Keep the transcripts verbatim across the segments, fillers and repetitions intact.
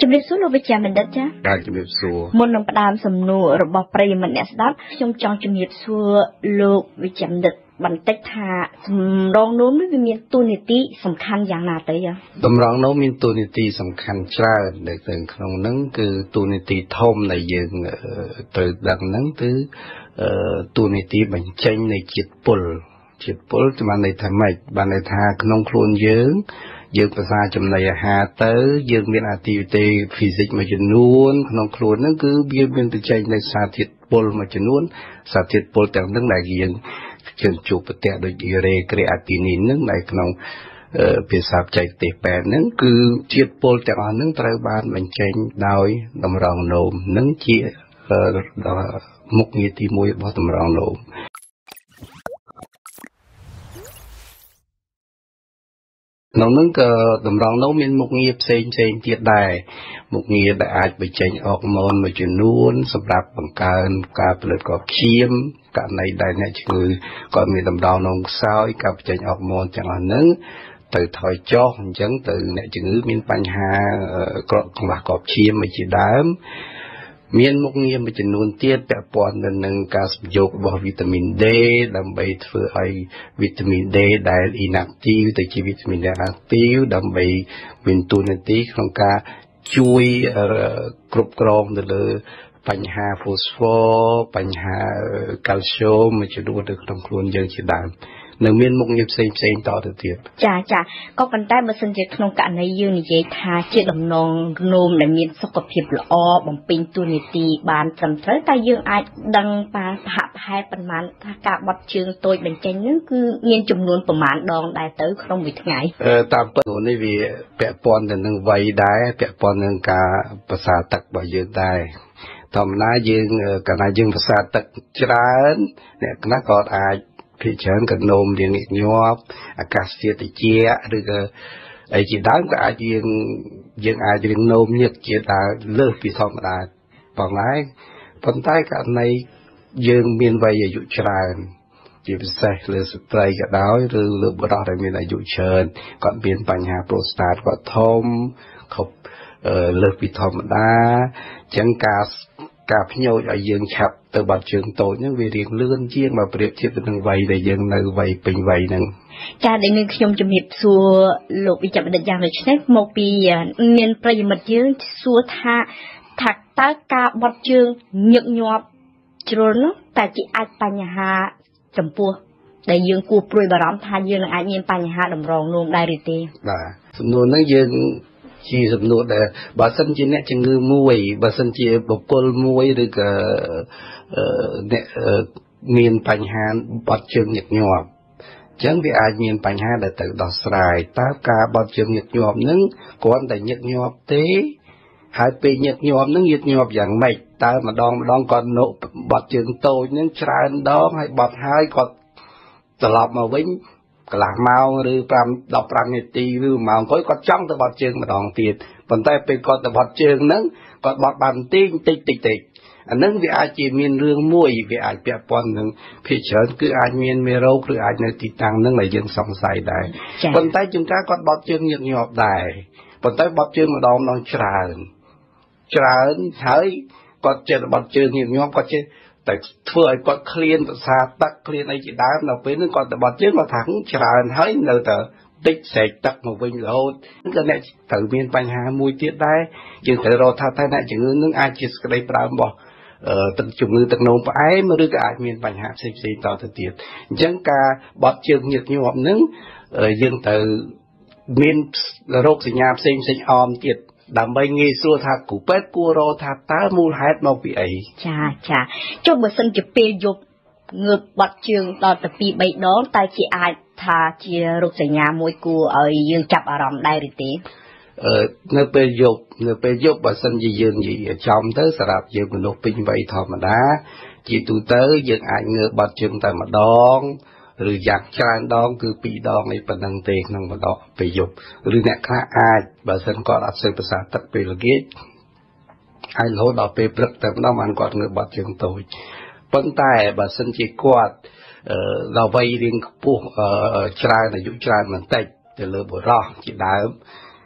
ជំរាបសួរលោកវិជ្ជាបណ្ឌិតចា៎បាទជំរាបសួរមុននឹងផ្ដើមសំណួររបស់ប្រិយមិត្តអ្នកស្ដាប់ខ្ញុំចង់ជំរាបសួរលោកវិជ្ជាបណ្ឌិតបន្តិចថាសម្រងនោមនេះវាមានតួនាទីសំខាន់យ៉ាងណាទៅចា៎តម្រងនោមមានតួនាទីសំខាន់ច្រើននៅក្នុងហ្នឹងគឺតួនាទីធំដែលយើងត្រូវដឹងហ្នឹងគឺតួនាទីបញ្ចេញនៃជាតិពុលជាតិពុលបានន័យថាម៉េចបានន័យថាក្នុងខ្លួនយើងយើងប្រសាចំណីអាហារទៅយើងមាន activity physics មួយចំនួនក្នុងខ្លួនហ្នឹងគឺវាមានបញ្ចេញនៅសារធាតុពុលមួយចំនួនសារធាតុពុលទាំងហ្នឹងដែលយើងជើងជួបប្រទះដូចរេក្រេអាទីនីនហ្នឹងដែលក្នុងភាសាបច្ចេកទេសពេទ្យហ្នឹងគឺជាតិពុលទាំងអស់ហ្នឹងត្រូវបានបញ្ចេញដោយតម្រងនោមហ្នឹងជាមុខងារទីមួយរបស់តម្រងនោមក្នុងនោះក៏តម្រងនោមមានមុខងារផ្សេងផ្សេងទៀតដែរមុខងារដែលអាចបញ្ចេញអរម៉ូនមួយចំនួនសម្រាប់បង្កើនការផលិតក្របឈាមករណីដែលអ្នកជំងឺគាត់មានតម្រងនោមខ្សោយការបញ្ចេញអរម៉ូនទាំងអស់ហ្នឹងទៅថយចុះអញ្ចឹងទៅអ្នកជំងឺមានបញ្ហាក្របកង្វះក្របឈាមមួយជាដើមមានមុខងារមួយចំនួនទៀតពាក់ព័ន្ធទៅនឹងការសម្យោគរបស់វីតាមីន D ដើម្បីធ្វើឲ្យវីតាមីន D ដែល inactive ទៅជាវីតាមីន active ដើម្បីមានតួនាទីក្នុងការជួយគ្រប់គ្រងទៅលើបញ្ហា phosphor បញ្ហា calcium មួយចំនួននៅក្នុងខ្លួនយើងជាដើមនៅមានមុខងារផ្សេងផ្សេងតទៅទៀតចាចាក៏ប៉ុន្តែបើសិនជាក្នុងករណីយើងនិយាយថាជាដំណងនោមដែលមានសុខភាពល្អបំពេញតួនាទីបានត្រឹមត្រូវតែយើងអាចដឹងថាសហហេតុប៉ុន្មានថាការបត់ជើងតូចបញ្ចេញហ្នឹងគឺមានចំនួនប្រមាណដងដែរទៅក្នុងមួយថ្ងៃអឺតាមពិតនេះវាពាក់ព័ន្ធទៅនឹងវ័យដែរពាក់ព័ន្ធនឹងការប្រសាទឹករបស់យើងដែរធម្មតាយើងកាលណាយើងប្រសាទឹកច្រើនអ្នកខ្លះក៏អាចភាគច្រើនក៏នោមរៀងញឹកញាប់អាកាសធាតុត្រជាក់ឬក៏អីជាដើមក៏អាចយើងយើងអាចរៀងនោមញឹកជាដើមលើសពីធម្មតាផងដែរប៉ុន្តែករណីយើងមានវ័យអាយុច្រើនជាពិសេសលើស្ត្រីក៏ដោយឬលើបុរសដែលមានអាយុច្រើនគាត់មានបញ្ហាប្រូស្តាតគាត់ធំខុបលើសពីធម្មតាអញ្ចឹងការការភ្ញោចឲ្យយើងឆាប់ទៅបាត់ជើងតូចហ្នឹងវារៀងលឿនជាងបើប្រៀបធៀបទៅនឹងវ័យដែលយើងនៅវ័យពេញវ័យហ្នឹងចាដែលនឹងខ្ញុំជំរាបសួរលោកវិជ្ជបណ្ឌិតយ៉ាងដូចនេះមកពីមានប្រិយមិត្តយើងសួរថាថាតើការបត់ជើងញឹកញាប់ជ្រុលនោះតែជាអាចបញ្ហាចំពោះដែលយើងគួរព្រួយបារម្ភថាយើងនឹងអាចមានបញ្ហាតម្រងនោមដែរឬទេបាទសំណួរហ្នឹងយើងជាសំណួរដែលបើសិនជាអ្នកជំងឺមួយបើសិនជាបុគ្គលមួយឬក៏អ្នកមានបញ្ហាបត់ជើងញឹកញាប់អញ្ចឹងវាអាចមានបញ្ហាដែលត្រូវដោះស្រាយតើការបត់ជើងញឹកញាប់ហ្នឹងគ្រាន់តែញឹកញាប់ទេហើយពេលញឹកញាប់ហ្នឹងញឹកញាប់យ៉ាងម៉េចតើម្ដងម្ដងគាត់នោបត់ជើងតូចហ្នឹងច្រើនដងហើយបត់ហើយគាត់ត្រឡប់មកវិញកន្លះម៉ោងឬ5 15នាទីឬម៉ោងក្រោយគាត់ចង់ទៅបត់ជើងម្ដងទៀតប៉ុន្តែពេលគាត់ទៅបត់ជើងហ្នឹងគាត់បត់បានបន្តិចតិចតិចតិចអាហ្នឹងវាអាចជាមានរឿងមួយវាអាចពាក់ព័ន្ធនឹងភាគច្រើនគឺអាចមានមេរោគឬអាចនៅទីតាំងហ្នឹងដែលយើងសង្ស័យដែរប៉ុន្តែជួនកាលគាត់បត់ជើងញឹកញាប់ដែរប៉ុន្តែបត់ជើងម្ដងម្ដងច្រើនច្រើនហើយគាត់ចេះបត់ជើងញឹកញាប់គាត់ចេះតែធ្វើឲ្យគាត់ឃ្លានប្រសាទឹកឃ្លានអីជាដើមដល់ពេលហ្នឹងគាត់ទៅបត់ជើងគាត់ថាច្រើនហើយនៅតែតិចស្រែកទឹកមកវិញរហូតក៏អ្នកត្រូវមានបញ្ហាមួយទៀតដែរយើងត្រូវរកថាតែអ្នកជំងឺនឹងអាចជាសក្តីប្រើរបស់ទឹកជំងឺទឹកនោមផ្អែមឬក៏អាចមានបញ្ហាផ្សេងផ្សេងតទៅទៀតអញ្ចឹងការបត់ជើងញឹកញាប់ហ្នឹងយើងត្រូវមានរោគសញ្ញាផ្សេងផ្សេងអមទៀតដើម្បីងាយស្រួលថាគ្រូពេទ្យគួររកថាតើមូលហេតុមកពីអីចាចាចុះបើសិនជាពេលយប់ងើបបត់ជើងដល់ទៅពីរបីដងតែជាអាចថាជារោគសញ្ញាមួយគួរឲ្យយើងចាប់អារម្មណ៍ដែរឬទេអឺនៅពេលយប់នៅពេលយប់បើសិនជាយើងនិយាយចំទៅសម្រាប់យើងមនុស្សពេញវ័យធម្មតាជាទូទៅយើងអាចងើបបត់ជើងតែម្ដងឬយ៉ាងច្រើនដងគឺពីរដងឯប៉ុណ្្នឹងទេក្នុងម្ដងពេលយប់ឬអ្នកខ្លះអាចបើសិនគាត់អត់សូវប្រសាទឹកពេលល្ងាចហើយរហូតដល់ពេលព្រឹកតែម្ដងបានគាត់ងើបបត់ជើងតូចប៉ុន្តែបើសិនជាគាត់ដល់វ័យរៀងខ្ពស់ច្រើនអាយុច្រើនបន្តិចទៅលើបុរសជាដើម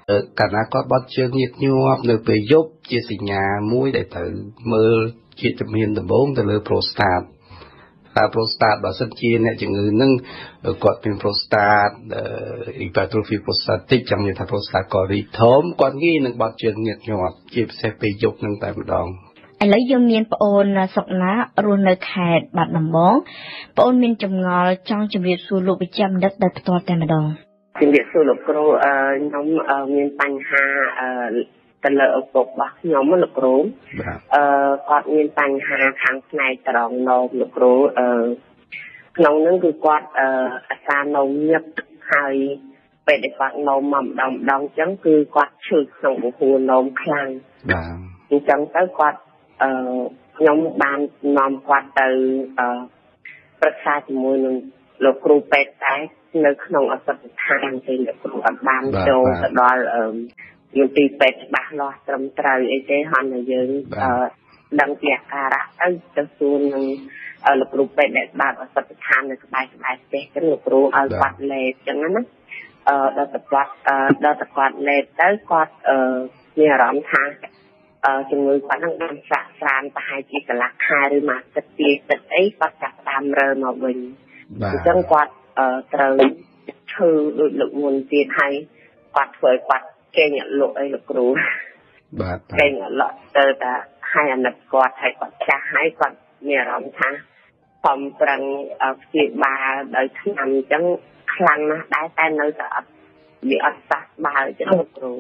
cả na có bắt chương nhiệt nhọp nơi về giúp chia sẻ nhà mũi để thử mơ chia chấm hiền tầm bốn từ lơ prostat ta prostat bà sân chia này chừng người nâng quạt pin prostat hypertrophy prostatic trong như thằng prostat có đi thốn quan nghi nâng bắt chương nhiệt nhọp chia sẻ về giúp nâng tại một đòn anh lấy dương miên bảo ôn sọc ná luôn nơi khẹt bạt nằm bóng bảo ôn miên chồng ngò trong chừng việc xu lục bị chăm đất đất to tại một đòn chừng việc xu lục cô nhóm miên bánh ha tờ lợ bột bạc nhóm lục rốn quạt miên bánh ha kháng này tròn nộp lục rốn nông nâng cứ quạt xa nông nhập hai về để quạt nông mầm đồng đồng chẳng cứ quạt trừ nông của hồ nông khăn chẳng tới quạt nhóm ban nằm quạt từประชาชนมวยนึงลูกครูเป็ดแต่นึกน้องอัศวินทางที่ลูกครูอับานโจตลอดยูตีเป็ดบ้าลอตรมตรายไอเจฮันยืนดังเปียการะตั้งจะซูนนึงลูกครูเป็ดเด็ดบ้าอัศวินทางในสบายสบายเจ๊กันลูกครูเอาวัดเล็ดจังนั้นนะดาวตะวัดดาวตะวัดเล็ดได้วัดมีอารมณ์ทางจำนวนคนนั่งดันสะสานไปให้จีกลักหายหรือมาสตีสตีก็จับตามเริ่มมาวิ่งจังกวัดเตยชื่อโดยหลุดมุนตีให้กวัดเผยกวัดเก่งหลุดไอ้หลุดรู้เก่งหลุดเตยแต่ให้อันดับกวัดให้กวัดจะให้กวัดมีอารมณ์ทางความปรังจีบาโดยทำจังคลังนะได้แต่เนื้อจะมีอัศบาจังหลุดรู้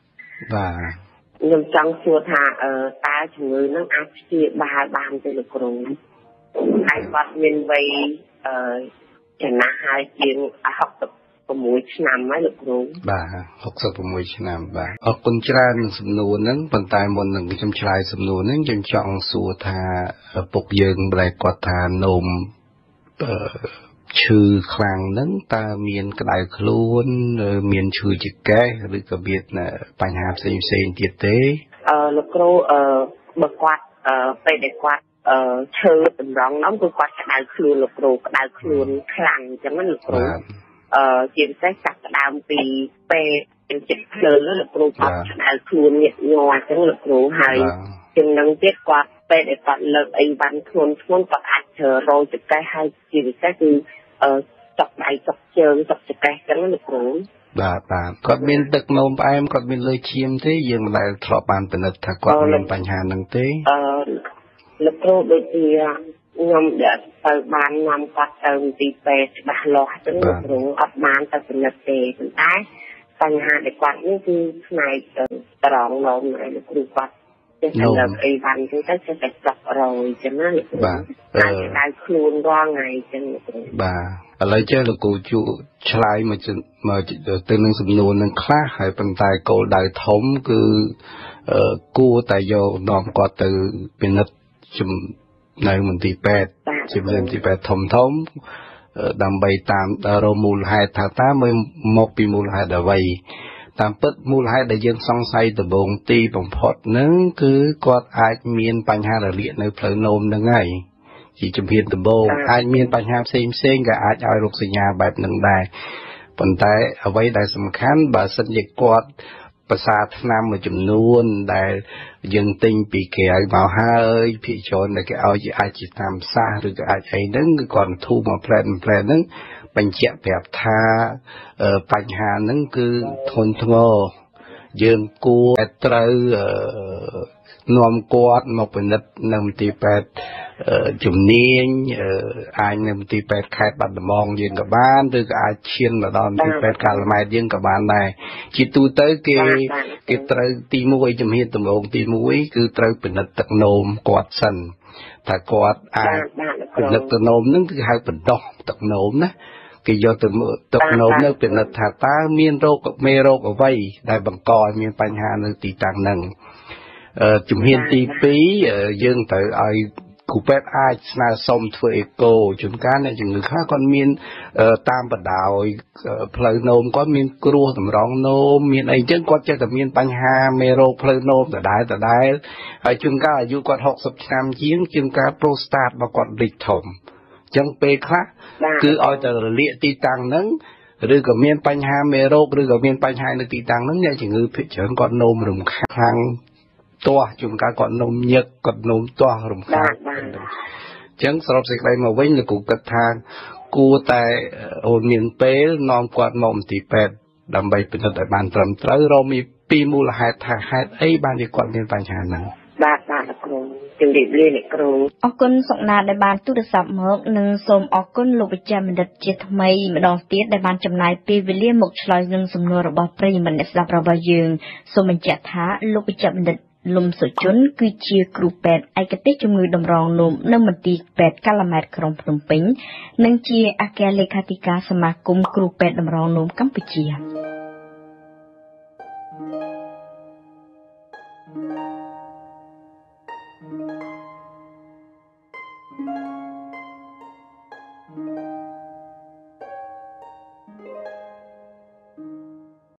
nhưng trong chùa thà ta chỉ người nó áp chia ba bàn cho được rồi hai bác nhân vây chẳng là hai chuyện học tập của mỗi năm mới được rồi bà học tập của mỗi năm bà ở con trai mình sầm nô nắng bàn tay một nắng trong trai sầm nô nắng trong chọn chùa thà bộc dương lại quạt thà nôm trừ khang nắng ta miền cái đại khôn miền trừ chữ cái rồi có biết là bài học xem xem tiết tế lúc cô bậc quạt về để quạt trừ tầm rong nóng tôi quạt cái đại khôn lúc cô cái đại khôn khang chẳng mấy lúc cô chuyện sẽ chặt cái đào vì về chích lớn lúc cô quạt cái đại khôn nhẹ nhòa chẳng lúc cô hay chừng năng tiết quạt về để quạt lực ấy văn khôn khôn quạt hạt chờ rồi chữ cái hay chuyện sẽ cứ chọc đại chọc chơi chọc chụp cái cái nó được rồi. Bà bà, có bên đất nôm em có bên lời chiêm thế, nhưng lại thọ bàn tình thật thật có bên bánh hà năng thế. Lúc rồi đôi khi nhom để từ bàn nhom quạt từ tí về bà lọ cho nó được rồi, ấp bàn từ tình thật tệ tình tái, bánh hà để quạt những cái này từ tròn nôm này được rồi quạt. Chứ phải là y văn chúng ta sẽ phải chọc rồi cho nó được rồi. Hai cái đai khuôn qua ngày cho nó được rồi. Bà, ở lấy chơi là cô chú trai mà tên nâng sầm nôn nâng khác hay bằng tay cô đại thống cứ cô tại do nòm qua từ bên đất chùm này mình tì bẹt chùm lên tì bẹt thống thống đàm bày tạm rồi mùl hai thả tá mới một bị mùl hai đã vầyตามปึ๊ดมูลให้ได้ยังสงสัยแต่บงตีบงพอดนึงคือกอดอาจมีนปัญหาระเลียดในเพลินนมนั่งไงจีจำเพียนแต่บงอาจมีนปัญหาเซ็งเซ็งกับอาจเอาลูกสัญญาแบบหนึ่งได้ปัจจัยเอาไว้ได้สำคัญบาสัญญากอดภาษาทนามมาจำนวนได้ยังติงปีเกยมาห้าเอ้ยพี่ชนได้ก็เอาจะอาจจะทำซาหรือก็อาจไอ้นึงก่อนทูมาแพลนแพลนนึงปัญเจแบบท่าปัญหานั้นคือทนทงยืนกูเตรนวมกอดมาเป็นนัดนำตีแปดจุ่มเนียงอายนำตีแปดขายบัตรมองยืนกับบ้านหรือก็อาเชียนมาดอนตีแปดการละไม้ยืนกับบ้านได้จิตตูเตอร์เกเกเตรตีมวยจำเห็นตำรวจตีมวยคือเตรเป็นนัดตักโนมกอดสันถ้ากอดอายเป็นนัดตักโนมนั่นคือให้เป็นดอกตักโนมนะcái do từ tập nấu nướcเป็นนัดthả ta miên rôกับเมโรกับไว้ได้บังกอยมีปัญหาในตีต่างหนึ่งจุ่มเฮียนตีปียื่นแต่ไอ้กูเป็ดไอ้นาส้มถ้วยโกจุ่มการเนี่ยจุ่มหรือข้าก่อนมีนตามประดาวเพลินโนมก็มีกลัวสำรองโนมมีไอ้เจ้าก็จะแต่มีปัญหาเมโรเพลินโนมแต่ได้แต่ได้ไอ้จุ่มการอายุก็หกสิบสามเยี่ยงจุ่มการโปรสตาร์มาก่อนดิถมจังเปคละคือเอาแต่เลี้ยตีตังนั้นឬក៏មានបញ្ហាមេរោគឬក៏មានបញ្ហានៅទីតាំងហ្នឹងអ្នកជំងឺភាគច្រើនគាត់នោមរំខានទាស់ជួនកាលគាត់នោមញឹកគាត់នោមទាស់រំខានអញ្ចឹងសរុបសេចក្តីមកវិញលោកគ្រូគិតថាគួរតែអូនមានពេលនាំគាត់មកមន្ទីរពេទ្យដើម្បីពិនិត្យឲ្យបានត្រឹមត្រូវរកមានពីមូលហេតុថាហេតុអីបានជាគាត់មានបញ្ហាហ្នឹងបាទបាទលោកគ្រូជំរាបលាអ្នកគ្រូអរគុណសុកណាដែលបានទូរស័ព្ទមកនិងសូមអរគុណលោកវិជ្ជបណ្ឌិតជាថ្មីម្ដងទៀតដែលបានចំណាយពេលវេលាមកឆ្លើយនឹងសំណួររបស់ប្រិយមិត្តអ្នកស្ដាប់របស់យើងសូមបញ្ជាក់ថាលោកវិជ្ជបណ្ឌិតលំសុជនគឺជាគ្រូពេទ្យឯកទេសជំងឺតម្រងនោមនៅមន្ទីរពេទ្យកាឡាម៉ែតក្រុងភ្នំពេញនិងជាអគ្គលេខាធិការសមាគមគ្រូពេទ្យតម្រងនោមកម្ពុជា